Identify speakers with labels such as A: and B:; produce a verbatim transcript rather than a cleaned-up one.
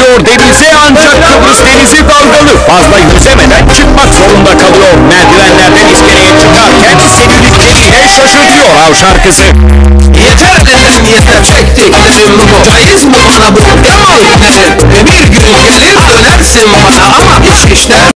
A: geliyor denize, ancak Kıbrıs denizi dalgalı. Fazla yüzemeden çıkmak zorunda kalıyor. Merdivenlerden iskeleye çıkarken sevdiklerine şaşırtıyor av şarkısı.
B: Yeter dedim yeter, çektiklerim bu. Caiz mi bana bu yaman günlerin? Bir gün gelir dönersin bana ama hiç işler